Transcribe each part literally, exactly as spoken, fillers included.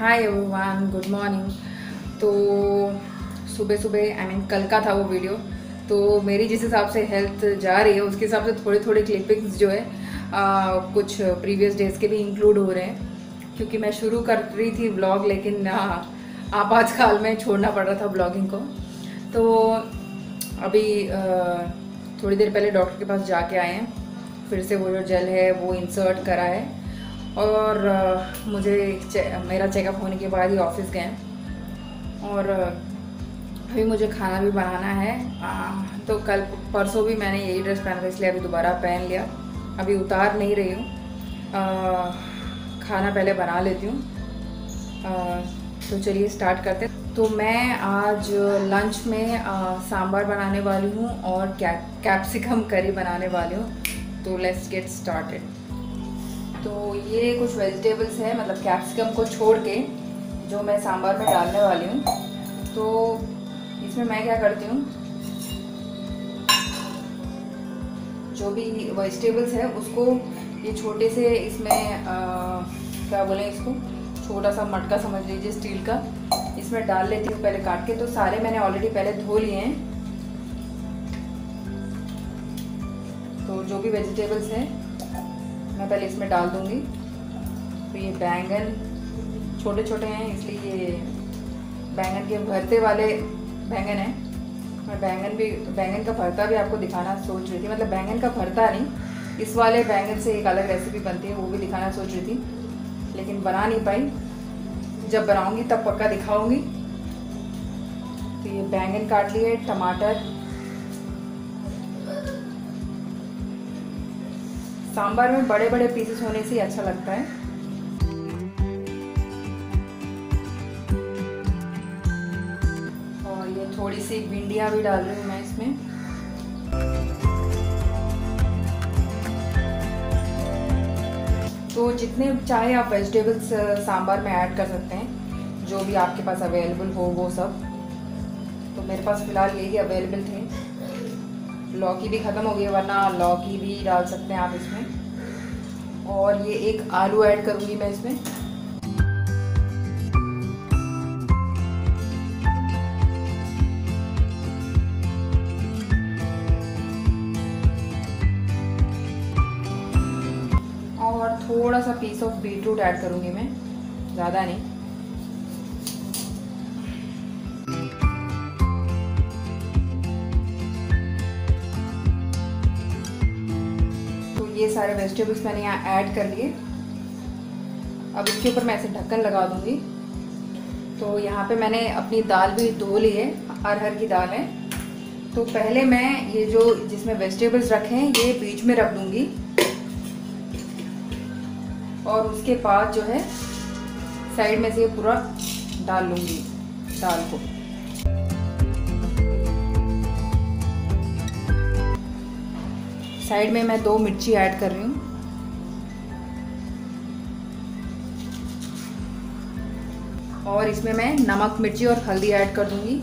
Hi everyone, good morning. तो सुबह सुबह आई मीन कल का था वो वीडियो। तो मेरी जिस हिसाब से हेल्थ जा रही है उसके हिसाब से थोड़े थोड़े क्लिपिंग्स जो है आ, कुछ प्रीवियस डेज के भी इंक्लूड हो रहे हैं, क्योंकि मैं शुरू कर रही थी ब्लॉग, लेकिन आपातकाल में छोड़ना पड़ रहा था ब्लॉगिंग को। तो अभी आ, थोड़ी देर पहले डॉक्टर के पास जाके आए हैं, फिर से वो जो जेल है वो इंसर्ट करा है, और uh, मुझे चे, मेरा चेकअप होने के बाद ही ऑफिस गए। और uh, अभी मुझे खाना भी बनाना है। uh, तो कल परसों भी मैंने यही ड्रेस पहना था, इसलिए अभी दोबारा पहन लिया। अभी उतार नहीं रही हूँ, uh, खाना पहले बना लेती हूँ। uh, तो चलिए स्टार्ट करते हैं। तो मैं आज लंच में uh, सांभर बनाने वाली हूँ और कै कैप्सिकम करी बनाने वाली हूँ। तो लेट्स गेट स्टार्टेड। तो ये कुछ वेजिटेबल्स हैं, मतलब कैप्सिकम को छोड़ के जो मैं सांभर में डालने वाली हूँ। तो इसमें मैं क्या करती हूँ, जो भी वेजिटेबल्स है उसको ये छोटे से इसमें आ, क्या बोलें इसको, छोटा सा मटका समझ लीजिए स्टील का, इसमें डाल लेती हूँ पहले काट के। तो सारे मैंने ऑलरेडी पहले धो लिए हैं। तो जो भी वेजिटेबल्स हैं मैं पहले इसमें डाल दूंगी। तो ये बैंगन छोटे छोटे हैं, इसलिए ये बैंगन के भरते वाले बैंगन हैं। मैं बैंगन भी बैंगन का भरता भी आपको दिखाना सोच रही थी, मतलब बैंगन का भरता नहीं, इस वाले बैंगन से एक अलग रेसिपी बनती है, वो भी दिखाना सोच रही थी, लेकिन बना नहीं पाई। जब बनाऊंगी तब पक्का दिखाऊंगी। तो ये बैंगन काट लिए, टमाटर। सांभर में बड़े बड़े पीसेस होने से अच्छा लगता है। और ये थोड़ी सी भिंडियाँ भी डाल रही हूँ मैं इसमें। तो जितने चाहे आप वेजिटेबल्स सांभर में ऐड कर सकते हैं, जो भी आपके पास अवेलेबल हो वो सब। तो मेरे पास फ़िलहाल यही अवेलेबल थे। लौकी भी ख़त्म हो गई, वरना लौकी भी डाल सकते हैं आप इसमें। और ये एक आलू ऐड करूँगी मैं इसमें। और थोड़ा सा पीस ऑफ बीटरूट ऐड करूँगी मैं, ज़्यादा नहीं। ये सारे वेजिटेबल्स मैंने यहाँ ऐड कर लिए। अब इसके ऊपर मैं ऐसे ढक्कन लगा दूँगी। तो यहाँ पे मैंने अपनी दाल भी धो ली है, अरहर की दाल है। तो पहले मैं ये जो जिसमें वेजिटेबल्स रखे हैं ये बीच में रख दूँगी, और उसके बाद जो है साइड में से ये पूरा डाल लूँगी दाल को। साइड में मैं दो मिर्ची ऐड कर रही हूँ, और इसमें मैं नमक, मिर्ची और हल्दी ऐड कर दूंगी।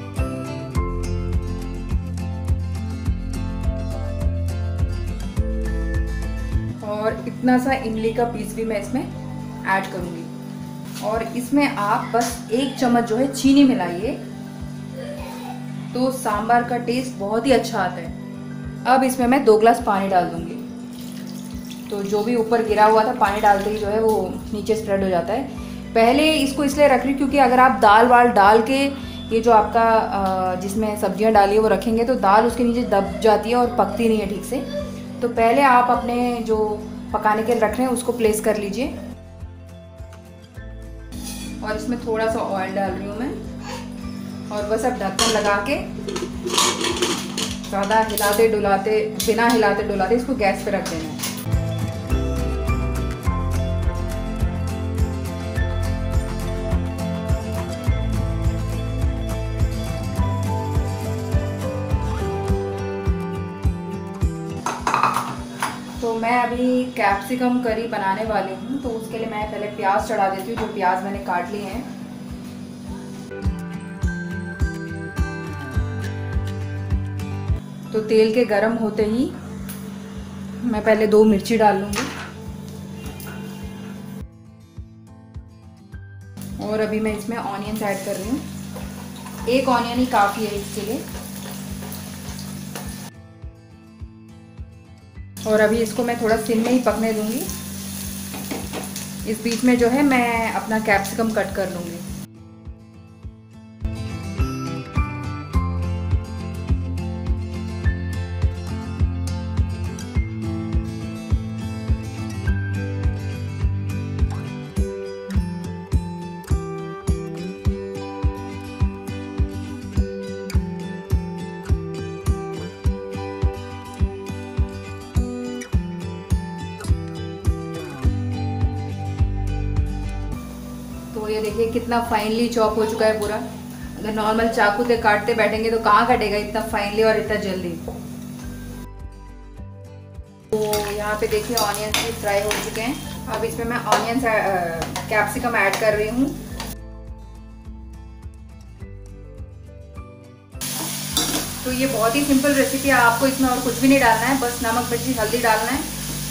और इतना सा इमली का पीस भी मैं इसमें ऐड करूंगी। और इसमें आप बस एक चम्मच जो है चीनी मिलाइए, तो सांभर का टेस्ट बहुत ही अच्छा आता है। अब इसमें मैं दो ग्लास पानी डाल दूंगी। तो जो भी ऊपर गिरा हुआ था पानी डालते ही जो है वो नीचे स्प्रेड हो जाता है। पहले इसको इसलिए रख रही हूँ क्योंकि अगर आप दाल वाल डाल के ये जो आपका जिसमें सब्जियां डाली है वो रखेंगे तो दाल उसके नीचे दब जाती है और पकती नहीं है ठीक से। तो पहले आप अपने जो पकाने के लिए रख रहे हैं उसको प्लेस कर लीजिए। और इसमें थोड़ा सा ऑयल डाल रही हूँ मैं, और बस अब ढक्कन लगा के ज़्यादा हिलाते डुलाते बिना हिलाते डुलाते इसको गैस पे रख देना है। तो मैं अभी कैप्सिकम करी बनाने वाली हूँ, तो उसके लिए मैं पहले प्याज चढ़ा देती हूँ। जो प्याज मैंने काट लिए हैं, तो तेल के गरम होते ही मैं पहले दो मिर्ची डाल लूँगी। और अभी मैं इसमें ऑनियंस ऐड कर रही हूँ। एक ऑनियन ही काफ़ी है इसके लिए। और अभी इसको मैं थोड़ा सिम में ही पकने दूंगी। इस बीच में जो है मैं अपना कैप्सिकम कट कर लूँगी। तो ये देखिए कितना फाइनली चॉप हो चुका है पूरा। अगर नॉर्मल चाकू से काटते बैठेंगे तो कहाँ कटेगा इतना फाइनली और इतना जल्दी। तो यहाँ पे देखिए ऑनियंस भी फ्राई हो चुके हैं। अब इसमें मैं ऑनियंस कैप्सिकम ऐड कर रही हूँ। तो ये बहुत ही सिंपल रेसिपी है, आपको इसमें और कुछ भी नहीं डालना है, बस नमक मिर्ची हल्दी डालना है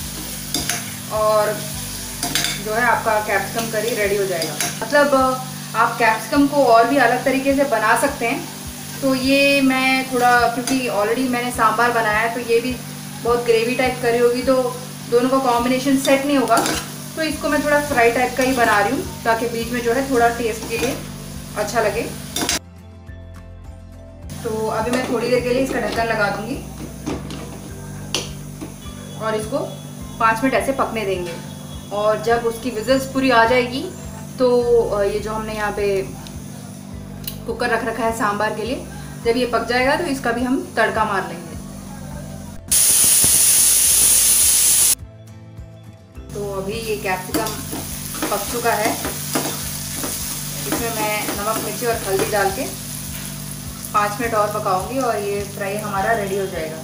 और जो है आपका कैप्सिकम करी रेडी हो जाएगा। मतलब आप कैप्सिकम को और भी अलग तरीके से बना सकते हैं। तो ये मैं थोड़ा, क्योंकि ऑलरेडी मैंने सांभर बनाया है तो ये भी बहुत ग्रेवी टाइप करी होगी तो दोनों का कॉम्बिनेशन सेट नहीं होगा, तो इसको मैं थोड़ा फ्राई टाइप का ही बना रही हूँ ताकि बीच में जो है थोड़ा टेस्ट के लिए अच्छा लगे। तो अभी मैं थोड़ी देर के लिए इसका ढक्कन लगा दूंगी और इसको पाँच मिनट ऐसे पकने देंगे। और जब उसकी विजल्स पूरी आ जाएगी तो ये जो हमने यहाँ पे कुकर रख रखा है सांभर के लिए, जब ये पक जाएगा तो इसका भी हम तड़का मार लेंगे। तो अभी ये कैप्सिकम पक चुका है, इसमें मैं नमक मिर्ची और हल्दी डाल के पाँच मिनट और पकाऊंगी और ये फ्राई हमारा रेडी हो जाएगा।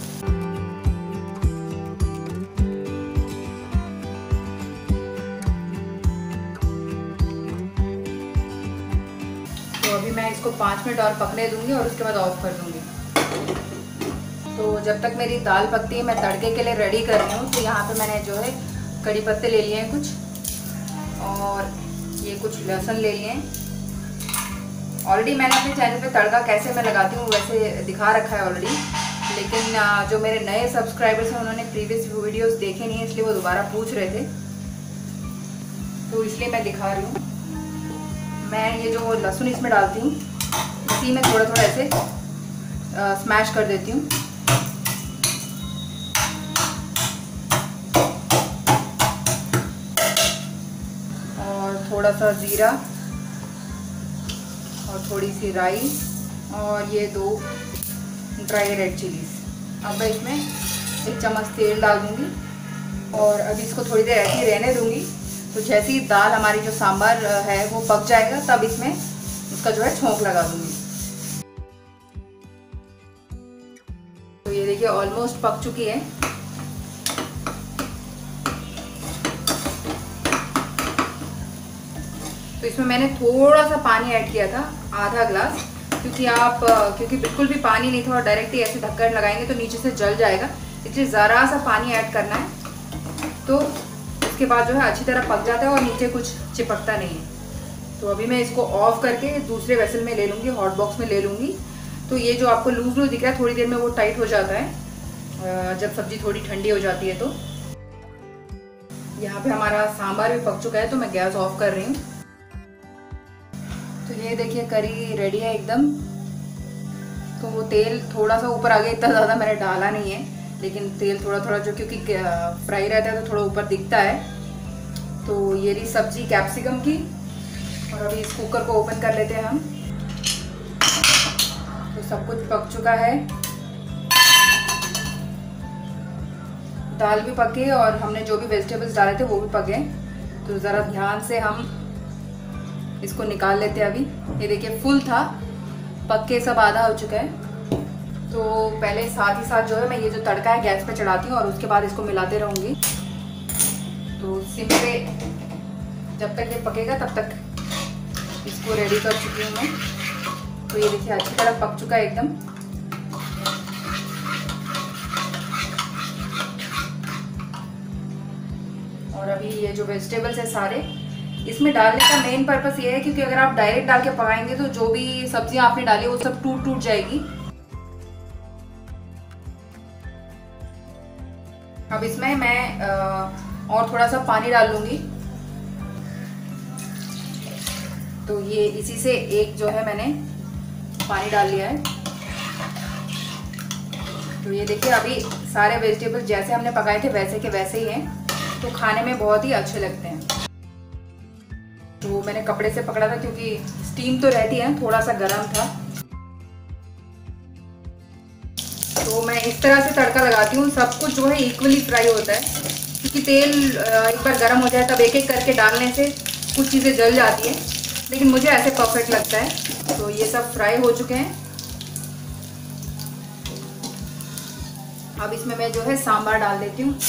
तो अभी मैं इसको पाँच मिनट और पकने दूंगी और उसके बाद ऑफ कर दूंगी। तो जब तक मेरी दाल पकती है मैं तड़के के लिए रेडी कर रही हूँ। तो यहाँ पे मैंने जो है कड़ी पत्ते ले लिए हैं कुछ, और ये कुछ लहसुन ले लिए हैं। ऑलरेडी मैंने अपने चैनल पे तड़का कैसे मैं लगाती हूँ वैसे दिखा रखा है ऑलरेडी, लेकिन जो मेरे नए सब्सक्राइबर्स हैं उन्होंने प्रीवियस वीडियोस देखे नहीं है, इसलिए वो दोबारा पूछ रहे थे, तो इसलिए मैं दिखा रही हूँ। मैं ये जो लहसुन इसमें डालती हूँ इसी में थोड़ा थोड़ा ऐसे स्मैश कर देती हूँ। और थोड़ा सा ज़ीरा और थोड़ी सी राई और ये दो ड्राई रेड चिलीज। अब मैं इसमें एक चम्मच तेल डाल दूँगी और अभी इसको थोड़ी देर ऐसे ही रहने दूँगी। तो जैसे ही दाल हमारी जो सांभर है वो पक जाएगा तब इसमें उसका जो है छोंक लगा दूँगी। तो ये देखिए ऑलमोस्ट पक चुकी है। तो इसमें मैंने थोड़ा सा पानी ऐड किया था, आधा ग्लास, क्योंकि आप क्योंकि बिल्कुल भी पानी नहीं था और डायरेक्ट ही ऐसे ढक्कन लगाएंगे तो नीचे से जल जाएगा, इसलिए ज़रा सा पानी ऐड करना है। तो उसके बाद जो है अच्छी तरह पक जाता है और नीचे कुछ चिपकता नहीं है। तो अभी मैं इसको ऑफ करके दूसरे वेसल में ले लूँगी, हॉट बॉक्स में ले लूँगी। तो ये जो आपको लूज लूज दिख रहा है थोड़ी देर में वो टाइट हो जाता है जब सब्ज़ी थोड़ी ठंडी हो जाती है। तो यहाँ पे हमारा सांभर भी पक चुका है तो मैं गैस ऑफ कर रही हूँ। तो ये देखिए करी रेडी है एकदम। तो वो तेल थोड़ा सा ऊपर आ गया, इतना ज़्यादा मैंने डाला नहीं है, लेकिन तेल थोड़ा थोड़ा जो क्योंकि फ्राई रहता है तो थोड़ा ऊपर दिखता है। तो ये रही सब्जी कैप्सिकम की। और अभी इस कुकर को ओपन कर लेते हैं हम। तो सब कुछ पक चुका है, दाल भी पक गई और हमने जो भी वेजिटेबल्स डाले थे वो भी पक गए। तो ज़रा ध्यान से हम इसको निकाल लेते हैं। अभी ये देखिए फुल था, पक के सब आधा हो चुका है। तो पहले साथ ही साथ जो है मैं ये जो तड़का है गैस पे चढ़ाती हूँ और उसके बाद इसको मिलाते रहूँगी। तो सिम पे जब तक ये पकेगा तब तक इसको रेडी कर चुकी हूँ मैं। तो ये देखिए अच्छी तरह पक चुका है एकदम। और अभी ये जो वेजिटेबल्स है सारे इसमें डालने का मेन पर्पस ये है क्योंकि अगर आप डायरेक्ट डाल के पकाएंगे तो जो भी सब्जियां आपने डाली वो सब टूट टूट जाएगी। अब इसमें मैं और थोड़ा सा पानी डाल लूंगी। तो ये इसी से एक जो है मैंने पानी डाल लिया है। तो ये देखिए अभी सारे वेजिटेबल जैसे हमने पकाए थे वैसे के वैसे ही हैं, तो खाने में बहुत ही अच्छे लगते हैं। तो मैंने कपड़े से पकड़ा था क्योंकि स्टीम तो रहती है, थोड़ा सा गर्म था। तो मैं इस तरह से तड़का लगाती हूँ, सब कुछ जो है इक्वली फ्राई होता है क्योंकि तेल एक बार गर्म हो जाए तब एक एक करके डालने से कुछ चीज़ें जल जाती हैं, लेकिन मुझे ऐसे परफेक्ट लगता है। तो ये सब फ्राई हो चुके हैं। अब इसमें मैं जो है सांभर डाल देती हूँ।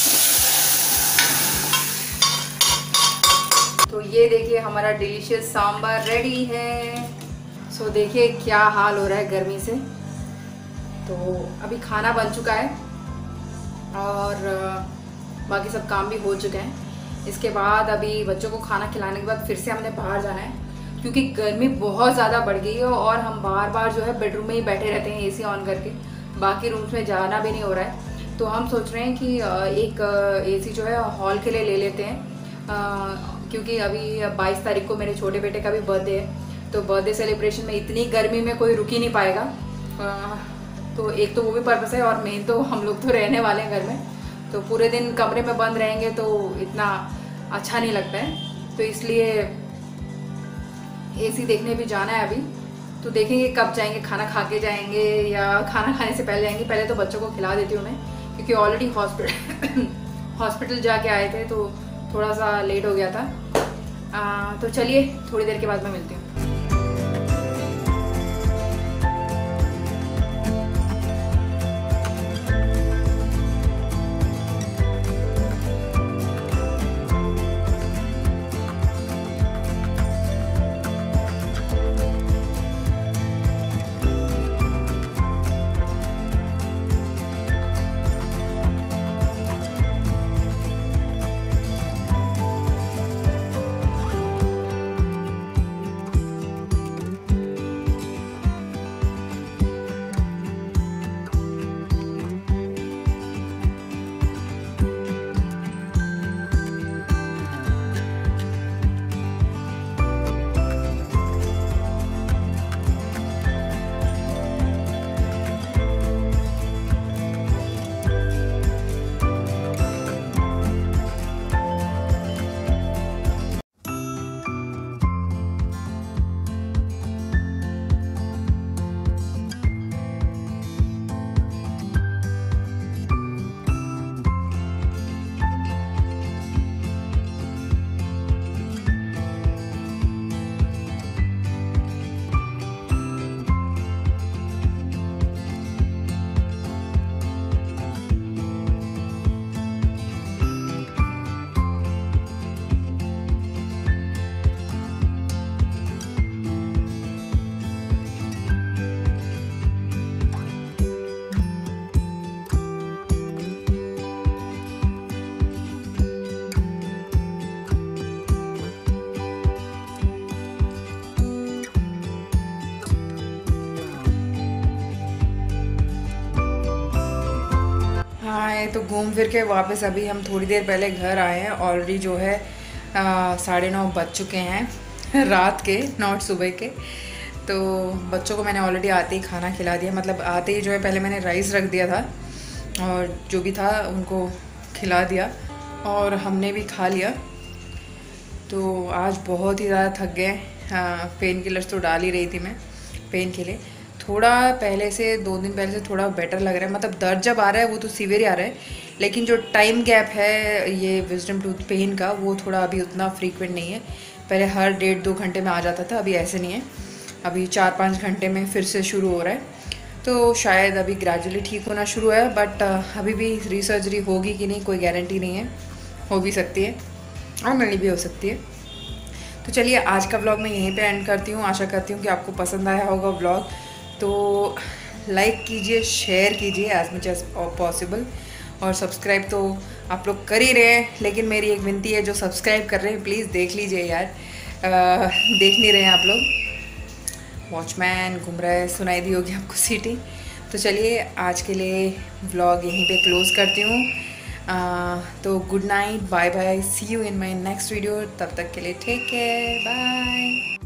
तो ये देखिए हमारा डिलीशियस सांभर रेडी है। सो देखिए क्या हाल हो रहा है गर्मी से। तो अभी खाना बन चुका है और बाकी सब काम भी हो चुके हैं। इसके बाद अभी बच्चों को खाना खिलाने के बाद फिर से हमने बाहर जाना है क्योंकि गर्मी बहुत ज़्यादा बढ़ गई है और हम बार बार जो है बेडरूम में ही बैठे रहते हैं एसी ऑन करके, बाकी रूम्स में जाना भी नहीं हो रहा है। तो हम सोच रहे हैं कि एक एसी जो है हॉल के लिए ले लेते हैं क्योंकि अभी बाईस तारीख को मेरे छोटे बेटे का भी बर्थडे है। तो बर्थडे सेलिब्रेशन में इतनी गर्मी में कोई रुक ही नहीं पाएगा। तो एक तो वो भी पर्पस है और मेन तो हम लोग तो रहने वाले हैं घर में, तो पूरे दिन कमरे में बंद रहेंगे तो इतना अच्छा नहीं लगता है। तो इसलिए एसी देखने भी जाना है अभी। तो देखेंगे कब जाएंगे, खाना खा के जाएंगे या खाना खाने से पहले जाएंगे। पहले तो बच्चों को खिला देती हूँ मैं क्योंकि ऑलरेडी हॉस्पिटल हॉस्पिटल जाके आए थे तो थोड़ा सा लेट हो गया था। आ, तो चलिए थोड़ी देर के बाद मैं मिलती हूँ। हाँ, तो घूम फिर के वापस अभी हम थोड़ी देर पहले घर आए हैं। ऑलरेडी जो है साढ़े नौ बज चुके हैं रात के, नॉट सुबह के। तो बच्चों को मैंने ऑलरेडी आते ही खाना खिला दिया, मतलब आते ही जो है पहले मैंने राइस रख दिया था और जो भी था उनको खिला दिया और हमने भी खा लिया। तो आज बहुत ही ज़्यादा थक गए। पेन किलर्स तो डाल ही रही थी मैं पेन के लिए। थोड़ा पहले से, दो दिन पहले से थोड़ा बेटर लग रहा है, मतलब दर्द जब आ रहा है वो तो सीवियर ही आ रहा है, लेकिन जो टाइम गैप है ये विजडम टूथ पेन का वो थोड़ा अभी उतना फ्रीक्वेंट नहीं है। पहले हर डेढ़ दो घंटे में आ जाता था, अभी ऐसे नहीं है, अभी चार पाँच घंटे में फिर से शुरू हो रहा है। तो शायद अभी ग्रेजुअली ठीक होना शुरू है, बट अभी भी रीसर्जरी होगी कि नहीं कोई गारंटी नहीं है, हो भी सकती है और नहीं भी हो सकती है। तो चलिए आज का व्लॉग मैं यहीं पे एंड करती हूँ। आशा करती हूँ कि आपको पसंद आया होगा व्लॉग। तो लाइक कीजिए, शेयर कीजिए एज मच एज पॉसिबल, और सब्सक्राइब तो आप लोग कर ही रहे हैं, लेकिन मेरी एक विनती है जो सब्सक्राइब कर रहे हैं प्लीज़ देख लीजिए यार। देख नहीं रहे हैं आप लोग। वॉचमैन घूम रहा है, सुनाई दी होगी आपको सीटी। तो चलिए आज के लिए व्लॉग यहीं पे क्लोज़ करती हूँ। तो good night, bye bye, see you in my next video. तब तक के लिए टेक केयर, बाय।